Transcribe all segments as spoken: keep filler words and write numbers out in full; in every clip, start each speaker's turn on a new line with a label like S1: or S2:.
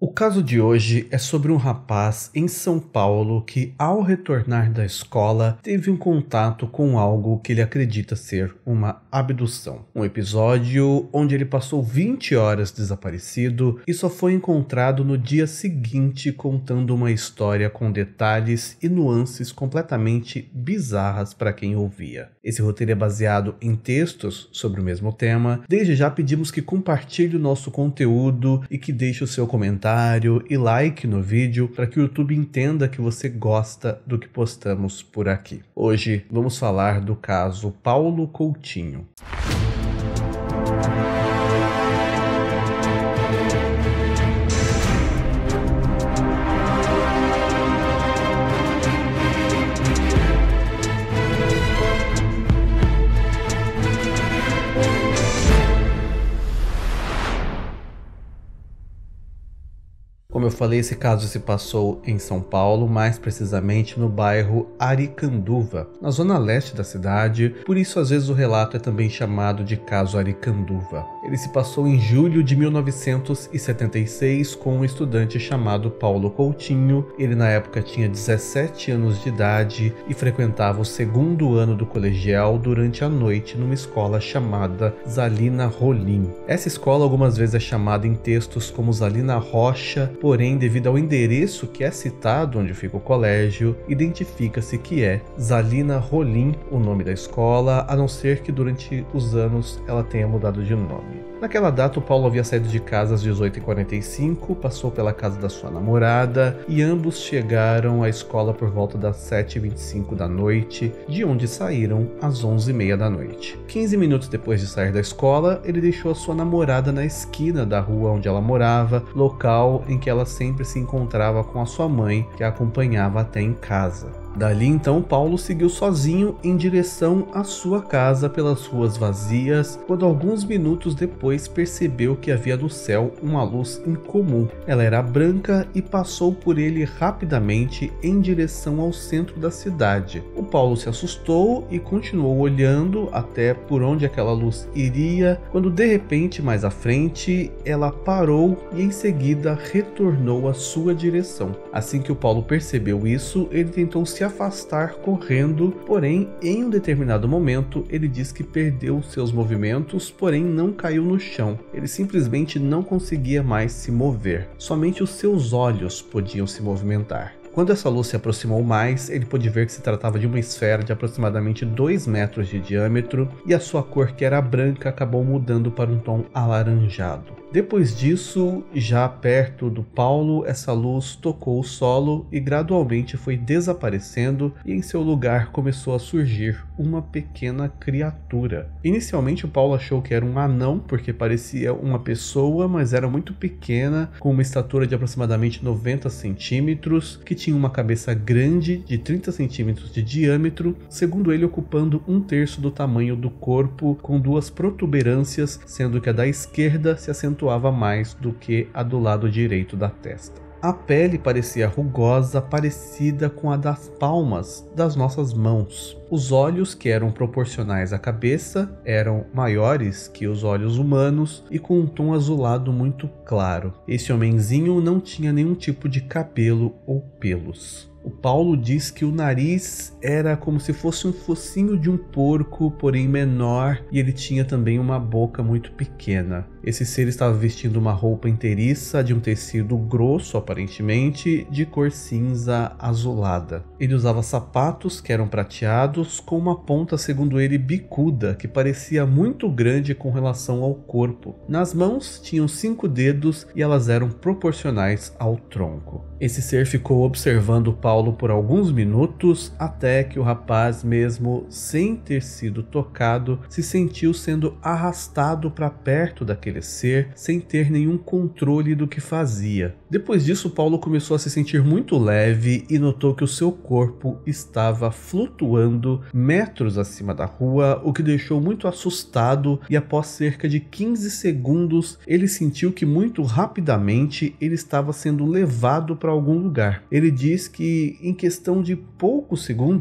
S1: O caso de hoje é sobre um rapaz em São Paulo que, ao retornar da escola, teve um contato com algo que ele acredita ser uma abdução. Um episódio onde ele passou vinte horas desaparecido e só foi encontrado no dia seguinte contando uma história com detalhes e nuances completamente bizarras para quem ouvia. Esse roteiro é baseado em textos sobre o mesmo tema. Desde já pedimos que compartilhe o nosso conteúdo e que deixe o seu comentário e like no vídeo para que o YouTube entenda que você gosta do que postamos por aqui. Hoje vamos falar do caso Paulo Coutinho. Como eu falei, esse caso se passou em São Paulo, mais precisamente no bairro Aricanduva, na zona leste da cidade, por isso às vezes o relato é também chamado de caso Aricanduva. Ele se passou em julho de mil novecentos e setenta e seis com um estudante chamado Paulo Coutinho. Ele na época tinha dezessete anos de idade e frequentava o segundo ano do colegial durante a noite numa escola chamada Zalina Rolim. Essa escola algumas vezes é chamada em textos como Zalina Rocha, porém, devido ao endereço que é citado onde fica o colégio, identifica-se que é Zalina Rolim, o nome da escola, a não ser que durante os anos ela tenha mudado de nome. Naquela data, o Paulo havia saído de casa às dezoito e quarenta e cinco, passou pela casa da sua namorada e ambos chegaram à escola por volta das sete e vinte e cinco da noite, de onde saíram às onze e meia da noite. quinze minutos depois de sair da escola, ele deixou a sua namorada na esquina da rua onde ela morava, local em que ela sempre se encontrava com a sua mãe, que a acompanhava até em casa. Dali então Paulo seguiu sozinho em direção à sua casa pelas ruas vazias, quando alguns minutos depois percebeu que havia no céu uma luz incomum. Ela era branca e passou por ele rapidamente em direção ao centro da cidade. O Paulo se assustou e continuou olhando até por onde aquela luz iria, quando de repente mais à frente ela parou e em seguida retornou à sua direção. Assim que o Paulo percebeu isso, ele tentou se afastar correndo, porém em um determinado momento ele diz que perdeu seus movimentos, porém não caiu no chão. Ele simplesmente não conseguia mais se mover, somente os seus olhos podiam se movimentar. Quando essa luz se aproximou mais, ele pôde ver que se tratava de uma esfera de aproximadamente dois metros de diâmetro e a sua cor, que era branca, acabou mudando para um tom alaranjado. Depois disso, já perto do Paulo, essa luz tocou o solo e gradualmente foi desaparecendo e em seu lugar começou a surgir uma pequena criatura. Inicialmente o Paulo achou que era um anão porque parecia uma pessoa, mas era muito pequena, com uma estatura de aproximadamente noventa centímetros, que tinha uma cabeça grande de trinta centímetros de diâmetro, segundo ele ocupando um terço do tamanho do corpo, com duas protuberâncias, sendo que a da esquerda se acentuava mais do que a do lado direito da testa. A pele parecia rugosa, parecida com a das palmas das nossas mãos. Os olhos, que eram proporcionais à cabeça, eram maiores que os olhos humanos e com um tom azulado muito claro. Esse homenzinho não tinha nenhum tipo de cabelo ou pelos. O Paulo diz que o nariz era como se fosse um focinho de um porco, porém menor, e ele tinha também uma boca muito pequena. Esse ser estava vestindo uma roupa inteiriça de um tecido grosso, aparentemente, de cor cinza azulada. Ele usava sapatos que eram prateados, com uma ponta, segundo ele, bicuda, que parecia muito grande com relação ao corpo. Nas mãos tinham cinco dedos e elas eram proporcionais ao tronco. Esse ser ficou observando o Paulo por alguns minutos, até que o rapaz, mesmo sem ter sido tocado, se sentiu sendo arrastado para perto daquele ser, sem ter nenhum controle do que fazia. Depois disso, Paulo começou a se sentir muito leve e notou que o seu corpo estava flutuando metros acima da rua, o que deixou muito assustado, e após cerca de quinze segundos, ele sentiu que muito rapidamente ele estava sendo levado para algum lugar. Ele diz que em questão de poucos segundos,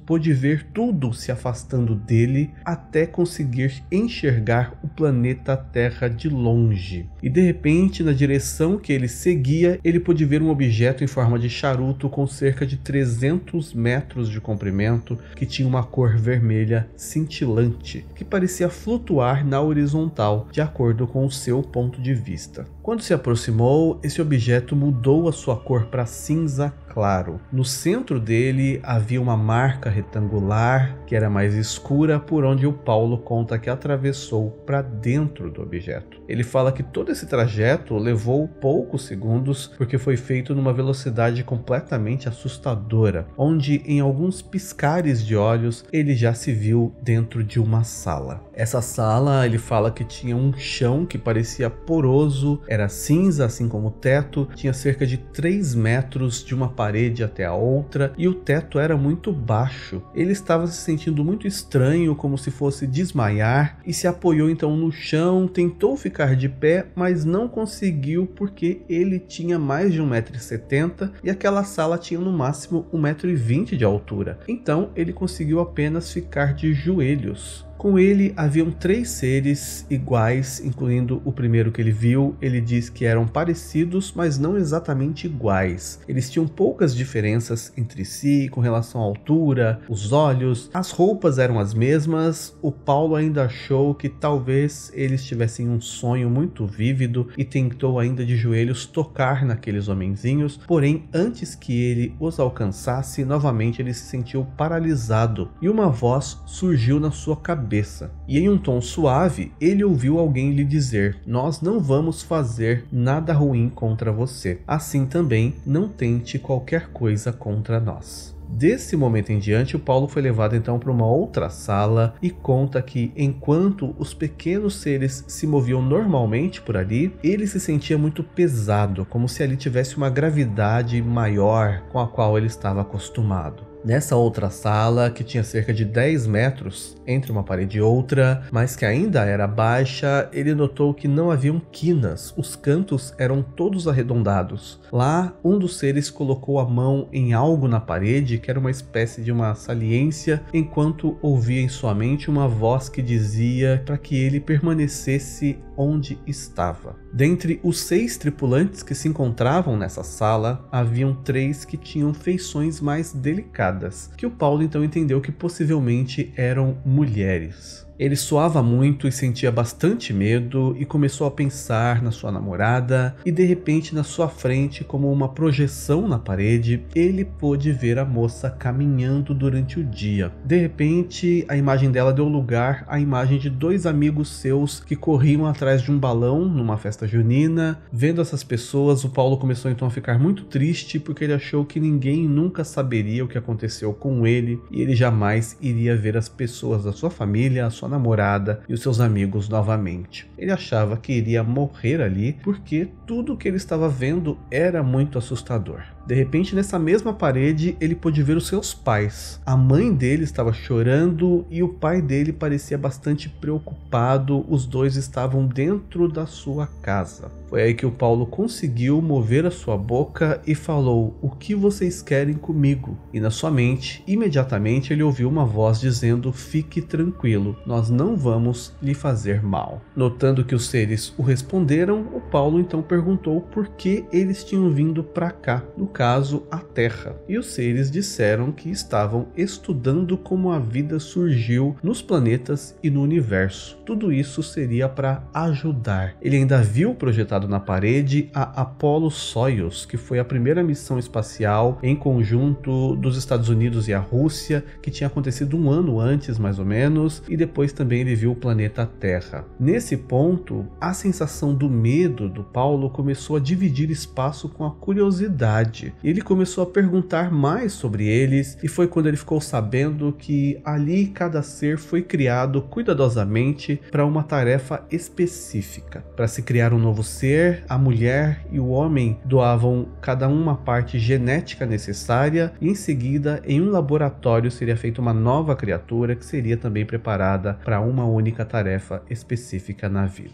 S1: pôde ver tudo se afastando dele até conseguir enxergar o planeta Terra de longe. E de repente, na direção que ele seguia, ele pôde ver um objeto em forma de charuto com cerca de trezentos metros de comprimento, que tinha uma cor vermelha cintilante, que parecia flutuar na horizontal, de acordo com o seu ponto de vista. Quando se aproximou, esse objeto mudou a sua cor para cinza claro. No centro dele havia uma marca retangular que era mais escura, por onde o Paulo conta que atravessou para dentro do objeto. Ele fala que todo esse trajeto levou poucos segundos porque foi feito numa velocidade completamente assustadora, onde em alguns piscares de olhos ele já se viu dentro de uma sala. Essa sala, ele fala que tinha um chão que parecia poroso, era cinza assim como o teto, tinha cerca de três metros de uma parede até a outra e o teto era muito baixo. Ele estava se sentindo muito estranho, como se fosse desmaiar, e se apoiou então no chão, tentou ficar de pé, mas não conseguiu porque ele tinha mais de um metro e setenta e aquela sala tinha no máximo um metro e vinte de altura. Então ele conseguiu apenas ficar de joelhos. Com ele haviam três seres iguais, incluindo o primeiro que ele viu. Ele diz que eram parecidos, mas não exatamente iguais. Eles tinham poucas diferenças entre si com relação à altura, os olhos, as roupas eram as mesmas. O Paulo ainda achou que talvez eles tivessem um sonho muito vívido e tentou ainda de joelhos tocar naqueles homenzinhos, porém antes que ele os alcançasse, novamente ele se sentiu paralisado e uma voz surgiu na sua cabeça. E em um tom suave, ele ouviu alguém lhe dizer: "Nós não vamos fazer nada ruim contra você. Assim também, não tente qualquer coisa contra nós." Desse momento em diante, o Paulo foi levado então para uma outra sala e conta que enquanto os pequenos seres se moviam normalmente por ali, ele se sentia muito pesado, como se ali tivesse uma gravidade maior com a qual ele estava acostumado. Nessa outra sala, que tinha cerca de dez metros entre uma parede e outra, mas que ainda era baixa, ele notou que não haviam quinas, os cantos eram todos arredondados. Lá, um dos seres colocou a mão em algo na parede, que era uma espécie de uma saliência, enquanto ouvia em sua mente uma voz que dizia para que ele permanecesse onde estava. Dentre os seis tripulantes que se encontravam nessa sala, haviam três que tinham feições mais delicadas, que o Paulo então entendeu que possivelmente eram mulheres. Ele suava muito e sentia bastante medo e começou a pensar na sua namorada e de repente na sua frente, como uma projeção na parede, ele pôde ver a moça caminhando durante o dia. De repente a imagem dela deu lugar à imagem de dois amigos seus que corriam atrás de um balão numa festa junina. Vendo essas pessoas, o Paulo começou então a ficar muito triste porque ele achou que ninguém nunca saberia o que aconteceu com ele e ele jamais iria ver as pessoas da sua família, a sua namorada e os seus amigos novamente. Ele achava que iria morrer ali porque tudo que ele estava vendo era muito assustador. De repente, nessa mesma parede, ele pôde ver os seus pais. A mãe dele estava chorando e o pai dele parecia bastante preocupado. Os dois estavam dentro da sua casa. Foi aí que o Paulo conseguiu mover a sua boca e falou: "O que vocês querem comigo?" E na sua mente, imediatamente ele ouviu uma voz dizendo: "Fique tranquilo, nós não vamos lhe fazer mal." Notando que os seres o responderam, o Paulo então perguntou por que eles tinham vindo para cá, no caso a Terra. E os seres disseram que estavam estudando como a vida surgiu nos planetas e no universo. Tudo isso seria para ajudar. Ele ainda viu projetado na parede a Apollo Soyuz, que foi a primeira missão espacial em conjunto dos Estados Unidos e a Rússia, que tinha acontecido um ano antes mais ou menos, e depois também ele viu o planeta Terra. Nesse ponto, a sensação do medo do Paulo começou a dividir espaço com a curiosidade. Ele começou a perguntar mais sobre eles e foi quando ele ficou sabendo que ali cada ser foi criado cuidadosamente para uma tarefa específica. Para se criar um novo ser, a mulher e o homem doavam cada um uma parte genética necessária e em seguida em um laboratório seria feita uma nova criatura que seria também preparada para uma única tarefa específica na vida. O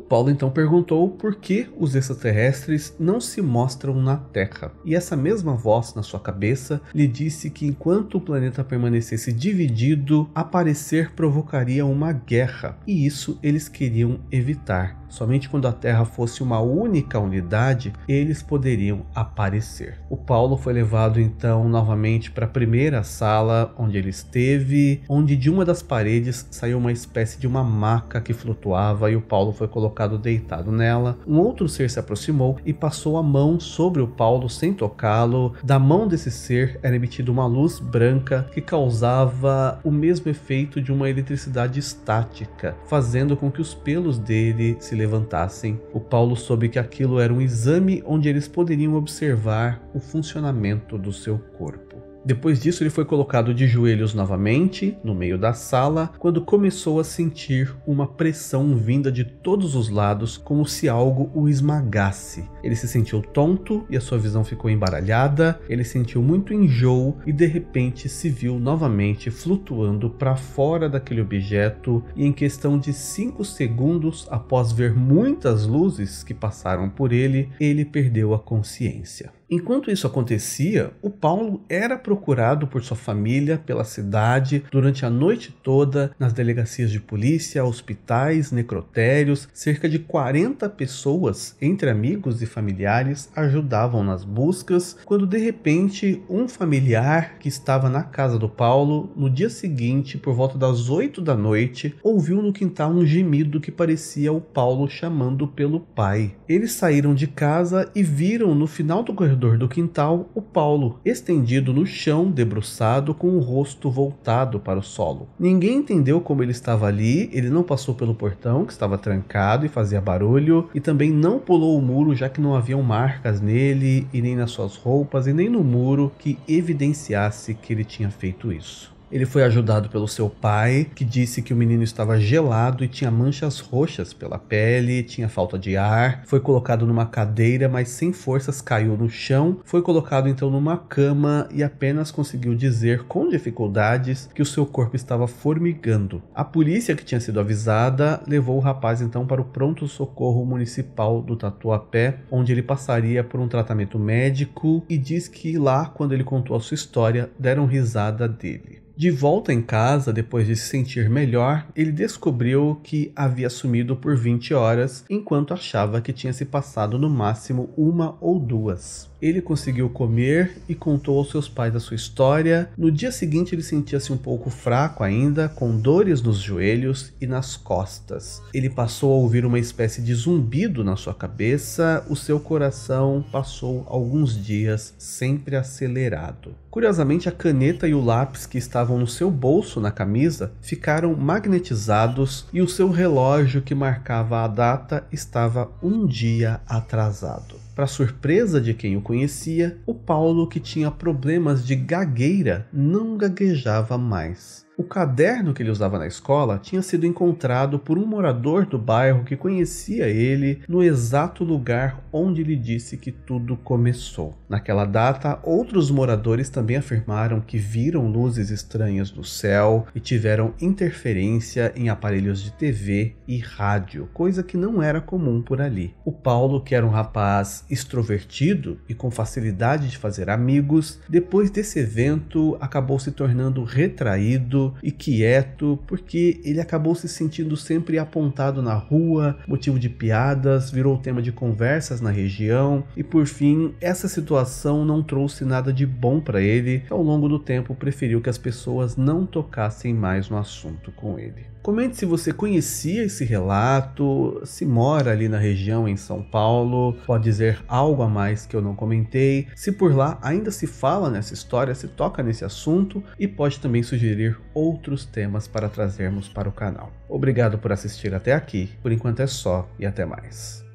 S1: Paulo então perguntou por que os extraterrestres não se mostram na Terra. E essa mesma voz na sua cabeça lhe disse que enquanto o planeta permanecesse dividido, aparecer provocaria uma guerra. E isso eles queriam evitar. Somente quando a Terra fosse uma única unidade, eles poderiam aparecer. O Paulo foi levado então novamente para a primeira sala onde ele esteve, onde de uma das paredes saiu uma espécie de uma maca que flutuava e o Paulo foi colocado deitado nela. Um outro ser se aproximou e passou a mão sobre o Paulo sem tocá-lo. Da mão desse ser era emitida uma luz branca que causava o mesmo efeito de uma eletricidade estática, fazendo com que os pelos dele se levantassem. O Paulo soube que aquilo era um exame onde eles poderiam observar o funcionamento do seu corpo. Depois disso, ele foi colocado de joelhos novamente no meio da sala, quando começou a sentir uma pressão vinda de todos os lados, como se algo o esmagasse. Ele se sentiu tonto e a sua visão ficou embaralhada, ele sentiu muito enjoo e de repente se viu novamente flutuando para fora daquele objeto, e em questão de cinco segundos, após ver muitas luzes que passaram por ele, ele perdeu a consciência. Enquanto isso acontecia, o Paulo era procurado por sua família pela cidade durante a noite toda, nas delegacias de polícia, hospitais, necrotérios. Cerca de quarenta pessoas, entre amigos e familiares, ajudavam nas buscas, quando de repente um familiar que estava na casa do Paulo, no dia seguinte, por volta das oito da noite, ouviu no quintal um gemido que parecia o Paulo chamando pelo pai. Eles saíram de casa e viram no final do corredor do quintal o Paulo estendido no chão, debruçado, com o rosto voltado para o solo. Ninguém entendeu como ele estava ali. Ele não passou pelo portão, que estava trancado e fazia barulho, e também não pulou o muro, já que não haviam marcas nele e nem nas suas roupas e nem no muro que evidenciasse que ele tinha feito isso. Ele foi ajudado pelo seu pai, que disse que o menino estava gelado e tinha manchas roxas pela pele, tinha falta de ar. Foi colocado numa cadeira, mas sem forças caiu no chão. Foi colocado então numa cama e apenas conseguiu dizer com dificuldades que o seu corpo estava formigando. A polícia, que tinha sido avisada, levou o rapaz então para o pronto-socorro municipal do Tatuapé, onde ele passaria por um tratamento médico, e diz que lá, quando ele contou a sua história, deram risada dele. De volta em casa, depois de se sentir melhor, ele descobriu que havia sumido por vinte horas, enquanto achava que tinha se passado no máximo uma ou duas. Ele conseguiu comer e contou aos seus pais a sua história. No dia seguinte ele sentia-se um pouco fraco ainda, com dores nos joelhos e nas costas. Ele passou a ouvir uma espécie de zumbido na sua cabeça. O seu coração passou alguns dias sempre acelerado. Curiosamente, a caneta e o lápis que estavam no seu bolso na camisa ficaram magnetizados e o seu relógio que marcava a data estava um dia atrasado. Para surpresa de quem o conhecia, o Paulo, que tinha problemas de gagueira, não gaguejava mais. O caderno que ele usava na escola tinha sido encontrado por um morador do bairro que conhecia ele no exato lugar onde ele disse que tudo começou. Naquela data, outros moradores também afirmaram que viram luzes estranhas no céu e tiveram interferência em aparelhos de T V e rádio, coisa que não era comum por ali. O Paulo, que era um rapaz extrovertido e com facilidade de fazer amigos, depois desse evento acabou se tornando retraído e quieto, porque ele acabou se sentindo sempre apontado na rua, motivo de piadas, virou tema de conversas na região, e por fim essa situação não trouxe nada de bom para ele. Ao longo do tempo preferiu que as pessoas não tocassem mais no assunto com ele. Comente se você conhecia esse relato, se mora ali na região em São Paulo, pode dizer algo a mais que eu não comentei, se por lá ainda se fala nessa história, se toca nesse assunto, e pode também sugerir outros temas para trazermos para o canal. Obrigado por assistir até aqui, por enquanto é só e até mais.